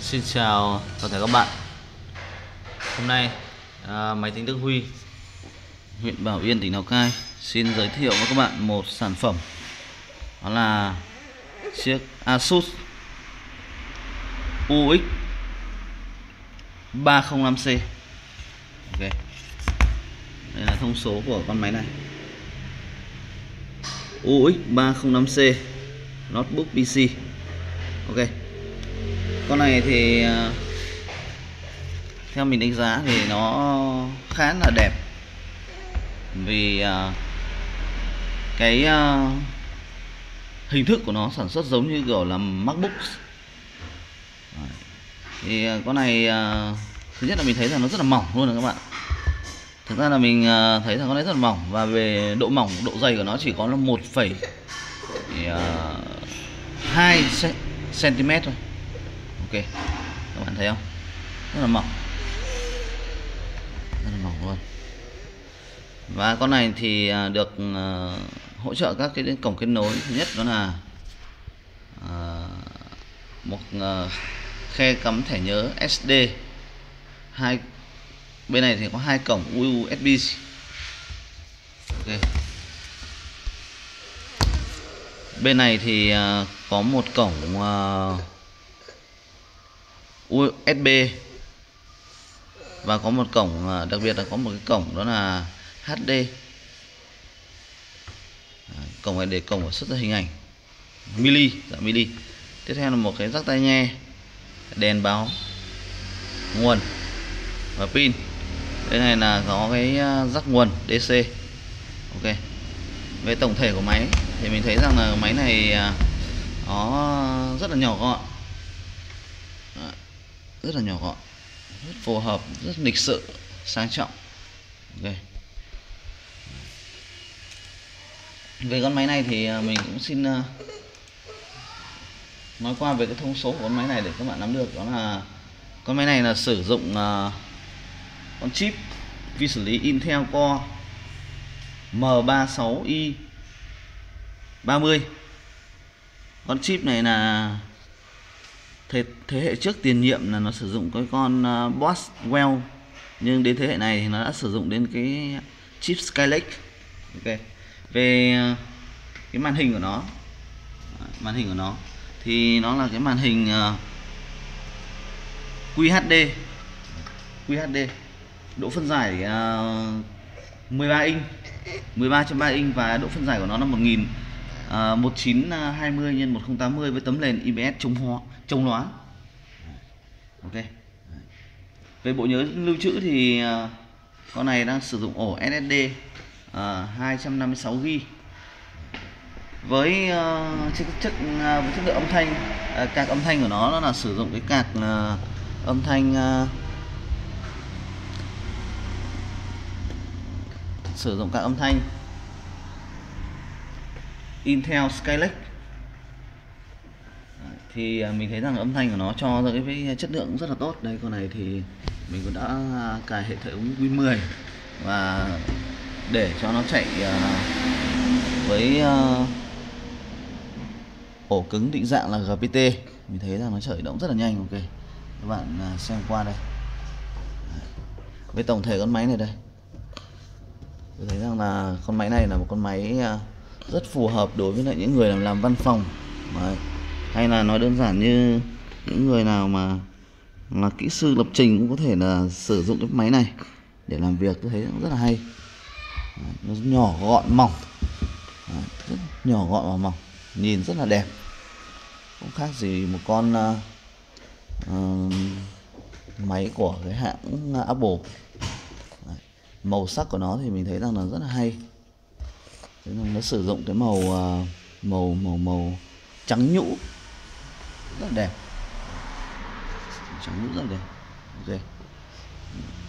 Xin chào toàn thể các bạn. Hôm nay máy tính Đức Huy, huyện Bảo Yên, tỉnh Lào Cai xin giới thiệu với các bạn một sản phẩm, đó là chiếc Asus UX 305C. Ok, đây là thông số của con máy này, UX 305C notebook PC. Ok, con này thì theo mình đánh giá thì nó khá là đẹp, vì cái hình thức của nó sản xuất giống như kiểu là MacBook. Thì con này thứ nhất là mình thấy rằng nó rất là mỏng luôn rồi các bạn. Thực ra là mình thấy rằng con này rất là mỏng, và về độ mỏng, độ dày của nó chỉ có là 1,2 cm thôi. Ok, các bạn thấy không, rất là mỏng, luôn. Và con này thì được hỗ trợ các cái cổng kết nối. Thứ nhất đó là một khe cắm thẻ nhớ SD, bên này thì có 2 cổng USB. Ok, bên này thì có một cổng USB, và có một cổng đặc biệt là có một cái cổng đó là HD. Cổng này để cổng xuất ra hình ảnh mini, dạng mini. Tiếp theo là một cái rắc tai nghe, đèn báo nguồn và pin. Đây này là có cái rắc nguồn DC. Ok, về tổng thể của máy thì mình thấy rằng là máy này nó rất là nhỏ gọn, rất là nhỏ gọn, rất phù hợp, rất lịch sự, sang trọng. Ok, về con máy này thì mình cũng xin nói qua về cái thông số của con máy này để các bạn nắm được. Đó là con máy này là sử dụng con chip vi xử lý Intel Core M36i30. Con chip này là thế hệ trước tiền nhiệm là nó sử dụng cái con Boswell, nhưng đến thế hệ này thì nó đã sử dụng đến cái chip Skylake. Ok, về cái màn hình của nó thì nó là cái màn hình QHD, độ phân giải 13 inch, 13.3 inch, và độ phân giải của nó là 1920 x 1080 với tấm nền IPS chống lóa. Ok, về bộ nhớ lưu trữ thì con này đang sử dụng ổ SSD 256GB. Với chất lượng âm thanh, card âm thanh của nó là sử dụng cái card âm thanh Intel Skylake. Thì mình thấy rằng âm thanh của nó cho ra cái chất lượng cũng rất là tốt. Đây, con này thì mình cũng đã cài hệ thống Win 10 và để cho nó chạy với ổ cứng định dạng là GPT. Mình thấy rằng nó khởi động rất là nhanh. Ok, các bạn xem qua đây. Với tổng thể con máy này đây, tôi thấy rằng là con máy này là một con máy rất phù hợp đối với lại những người làm văn phòng. Đấy, hay là nói đơn giản như những người nào mà là kỹ sư lập trình cũng có thể là sử dụng cái máy này để làm việc. Tôi thấy rất là hay. Đấy, nó nhỏ gọn mỏng. Đấy, rất nhỏ gọn và mỏng, nhìn rất là đẹp, không khác gì một con máy của cái hãng Apple. Đấy, màu sắc của nó thì mình thấy rằng là rất là hay. Nó sử dụng cái màu trắng nhũ rất là đẹp, trắng nhũ rất là đẹp. Ok,